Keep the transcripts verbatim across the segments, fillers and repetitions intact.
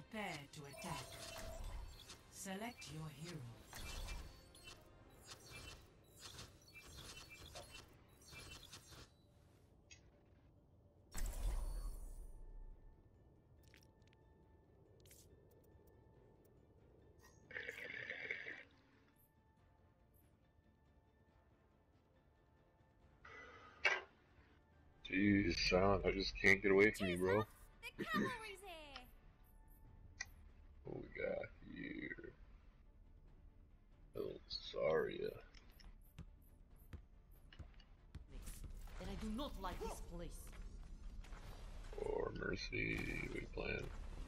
Prepare to attack. Select your hero. Jeez, Silent, I just can't get away from you, bro. The cavalry's here. What we got here? Oh, Zarya. And I do not like this place. Or Mercy, we plan.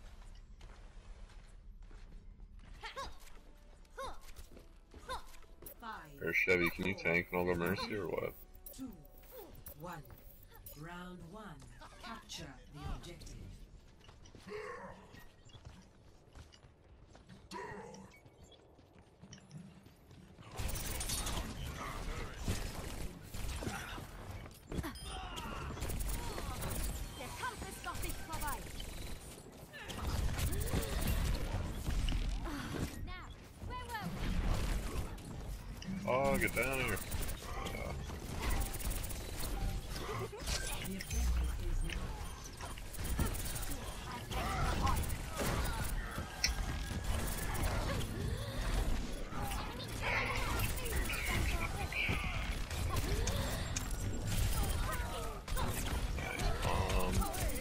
Five, Or Chevy, can you tank and I'll go Mercy or what? two, one. Round one. Capture the objective. Oh, get down here. The objective is now. Um,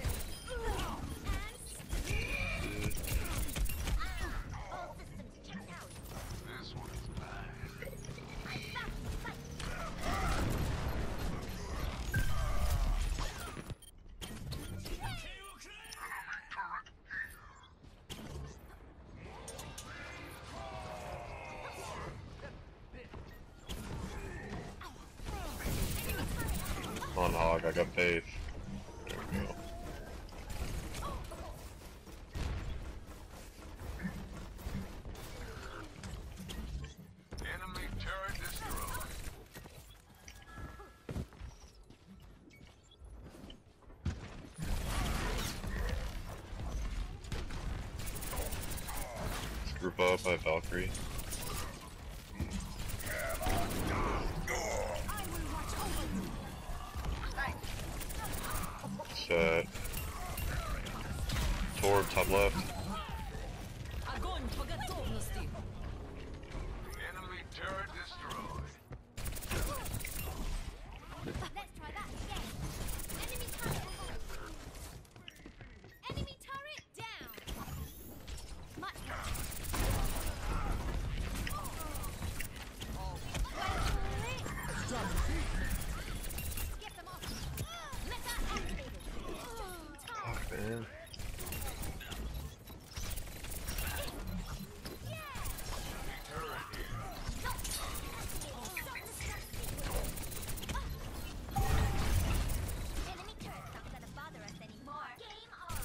Come on, Hog, I got faith. There we go. Enemy turret destroyed. Let's group up by Valkyrie. Set. Torb, top left. Огонь по готовности. Enemy turret destroyed. Let's try that again. Enemy turret. Enemy turret down. Much better. Get them off. Meta activated. Fuck, man. Enemy turret's not gonna bother us anymore. Game on.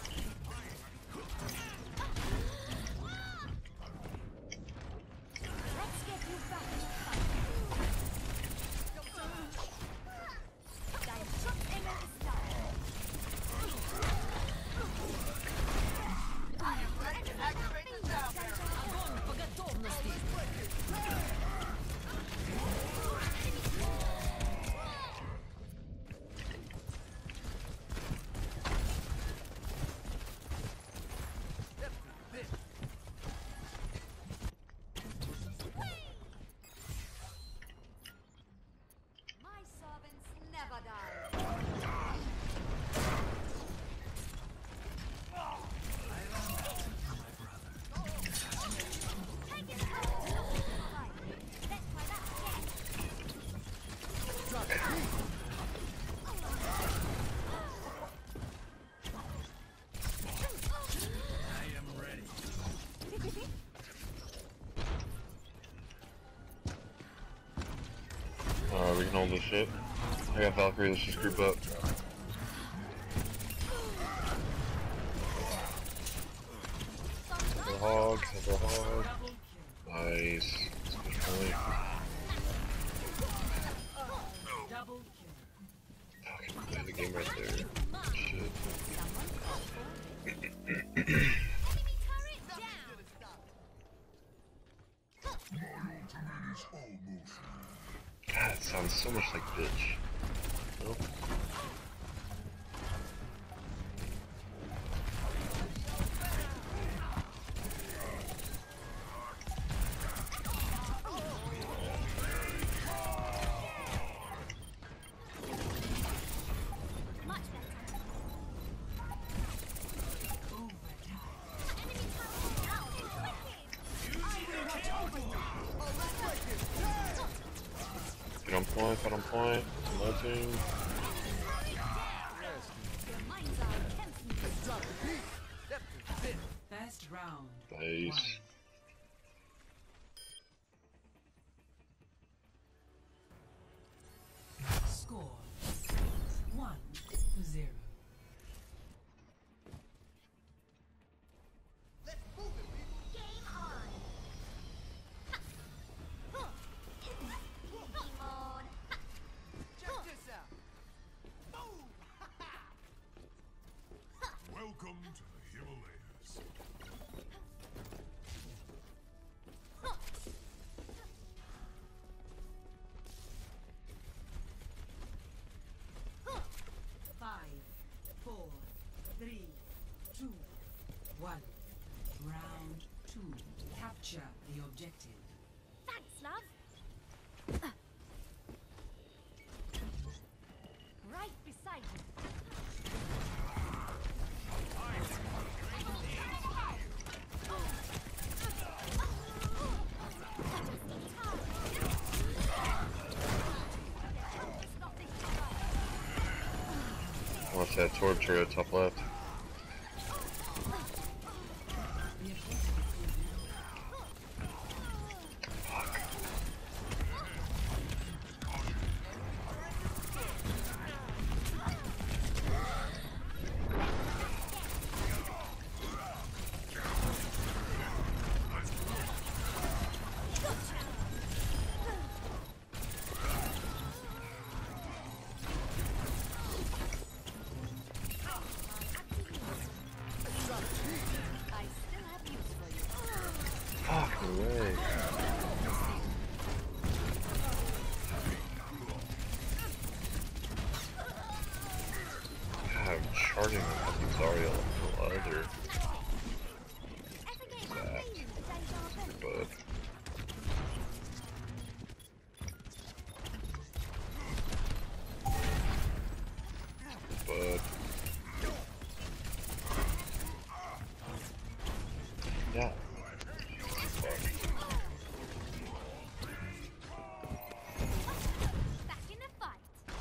Let's get you back in the fight. Dire shot emerald is down. I am ready to activate the sound barrier. Огонь по готовности. My servants never die. Take it out. Right. Let's try that again. I am ready. Alright, we can hold this shit. I got Valkyrie, let's just group up. The hog, the hog. Double kill. Nice. Let's push early. Double kill. Fucking play the game right there. Shit. Enemy turret God, it sounds so much like bitch. Nope. Much better. Enemy tower down. Get on point, get on point. Nothing. Minds are empty. First round. Nice. Score one to zero. Game on. Game on. Welcome to the Himalayas. Five, four, three, two, one. Round two. Capture the objective. Thanks, love. Right beside you. Watch that torture at top left. I still have use for you. Fuck away. God, I'm charging the fucking Zarya like no other. Ever get that feeling of deja vu? But but yeah. Fuck. Back in the fight.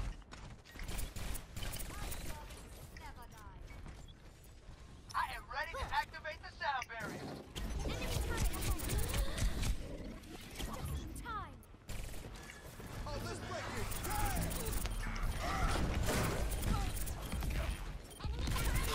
Never die. I am ready to activate the sound barrier. Enemy turret ahead. Just in time. Enemy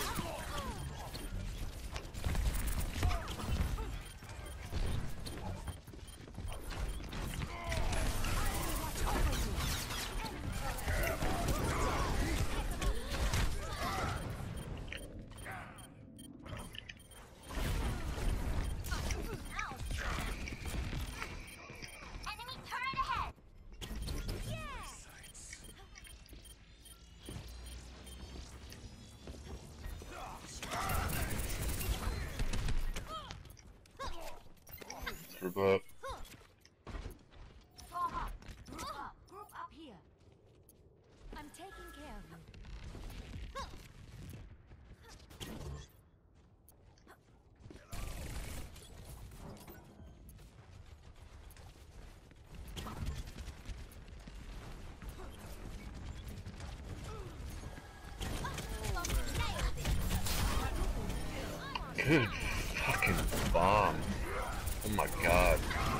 Enemy turret ahead. Yes. Group up. Form up. Group up. Group up here. I'm taking care of you. Good fucking bomb. Oh my god.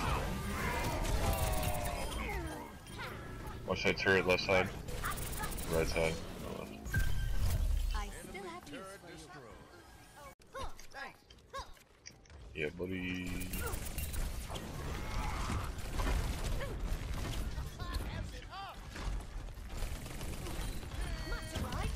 Watch that turret left side. Right side. Oh, left. I still have use for you. Thanks. Yeah, buddy. Much obliged.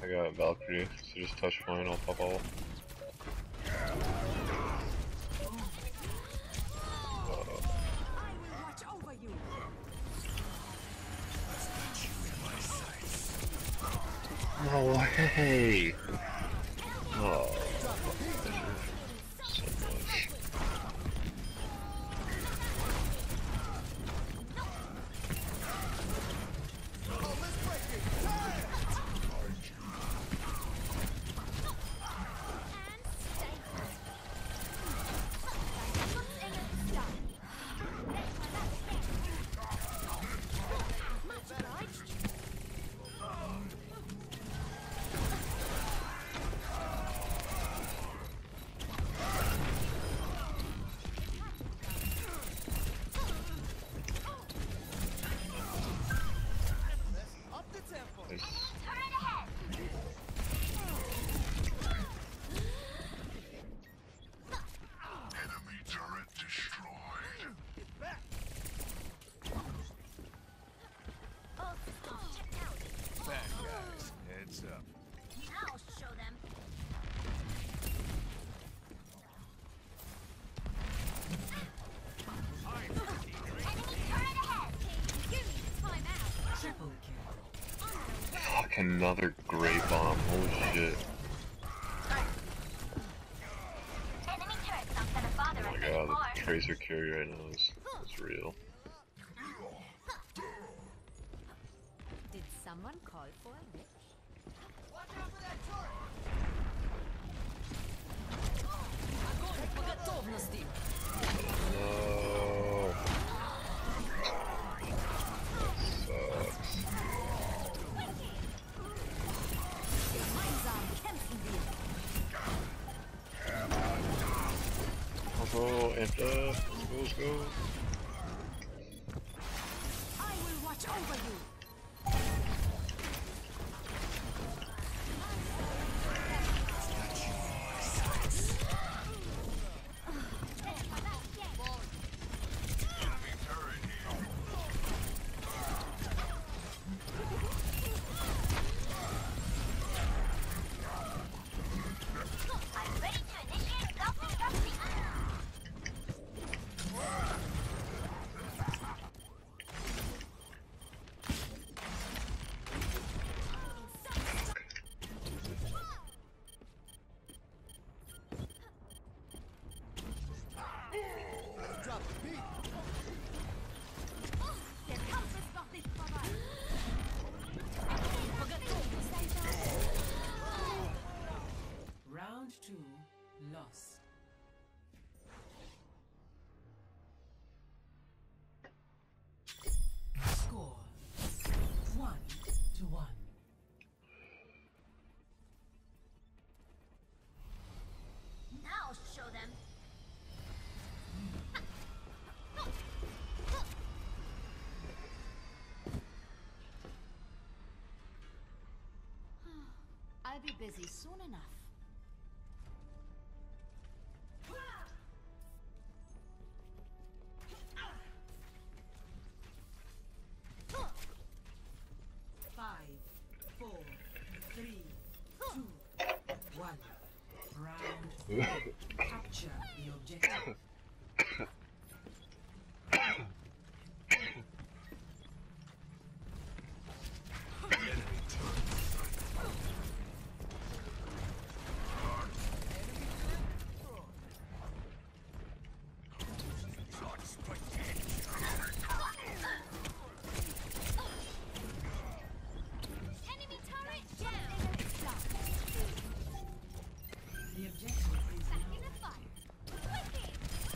I got Valkyrie, so just touch point, I'll pop all. Oh, hey! Oh, so much. Enemy turret destroyed. All systems checked out. Bad guys, heads up. I'll show them. Enemy turret ahead. Give me time out. Triple kill. Fuck, another great bomb, holy shit. Enemy turret's not gonna bother Oh us my anymore. god, the Tracer carry right now is, is real. Did someone call for a witch? Watch out for that turret! Огонь по готовности! No. That sucks. Gemeinsam kämpfen wir. Oh, and uh, let's go, let's go. I will watch over you. Enemy turret here. I'm ready to initiate self-destruct. Drop the beat! Der Kampf ist noch nicht vorbei. По готовности! Round two lost. Score one to one. Now show them. I'll be busy soon enough. Five, four, three, two, one. Round four. Capture the objective. Enemy turret down. The objective is Back now in the fight. Wicked.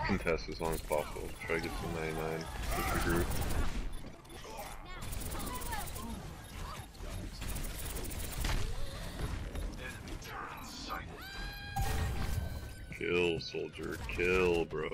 contest as long as possible. Try to get to ninety-nine. Just regroup. Enemy turret sighted. Kill, soldier. Kill, bro.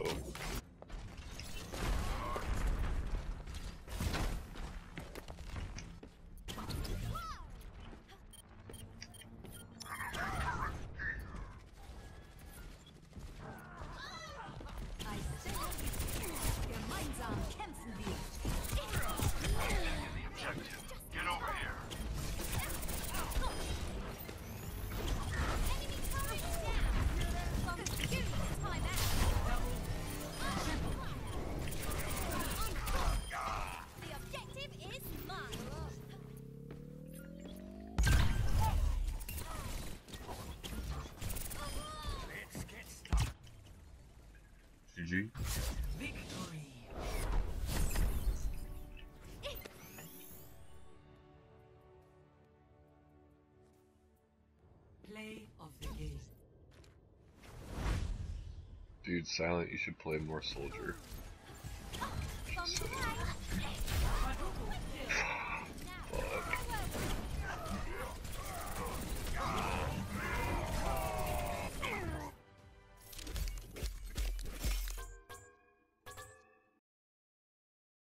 I still gemeinsam kämpfen wir. Taking the objective. Get over here. Enemy turret down. Well, give me time out. The objective is mine. Let's get started. G G. Victory. Play of the game. Dude, Silent, you should play more soldier. From the right.